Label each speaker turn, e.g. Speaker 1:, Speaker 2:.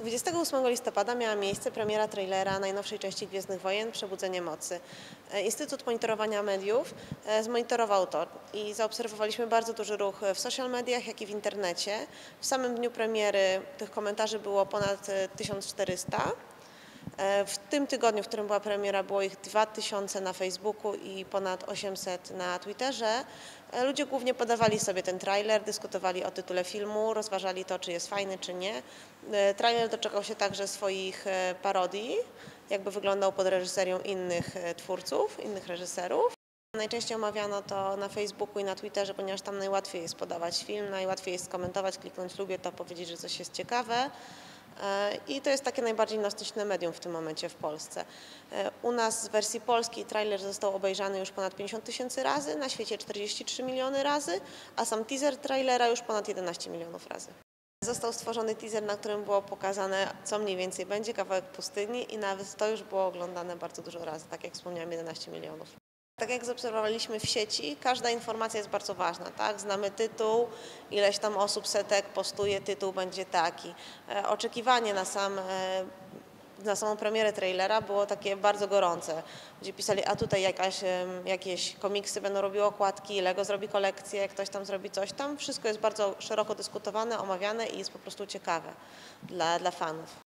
Speaker 1: 28 listopada miała miejsce premiera trailera najnowszej części Gwiezdnych Wojen – Przebudzenie Mocy. Instytut Monitorowania Mediów zmonitorował to i zaobserwowaliśmy bardzo duży ruch w social mediach, jak i w internecie. W samym dniu premiery tych komentarzy było ponad 1400. W tym tygodniu, w którym była premiera, było ich 2000 na Facebooku i ponad 800 na Twitterze. Ludzie głównie podawali sobie ten trailer, dyskutowali o tytule filmu, rozważali to, czy jest fajny, czy nie. Trailer doczekał się także swoich parodii, jakby wyglądał pod reżyserią innych twórców, innych reżyserów. Najczęściej omawiano to na Facebooku i na Twitterze, ponieważ tam najłatwiej jest podawać film, najłatwiej jest skomentować, kliknąć lubię to, powiedzieć, że coś jest ciekawe. I to jest takie najbardziej gnostyczne medium w tym momencie w Polsce. U nas z wersji polskiej trailer został obejrzany już ponad 50 000 razy, na świecie 43 miliony razy, a sam teaser trailera już ponad 11 milionów razy. Został stworzony teaser, na którym było pokazane, co mniej więcej będzie, kawałek pustyni i nawet to już było oglądane bardzo dużo razy, tak jak wspomniałam, 11 milionów. Tak jak zaobserwowaliśmy w sieci, każda informacja jest bardzo ważna, tak? Znamy tytuł, ileś tam osób, setek postuje, tytuł będzie taki. Oczekiwanie na samą premierę trailera było takie bardzo gorące. Ludzie pisali, a tutaj jakieś komiksy będą robiły okładki, Lego zrobi kolekcję, ktoś tam zrobi coś tam. Wszystko jest bardzo szeroko dyskutowane, omawiane i jest po prostu ciekawe dla fanów.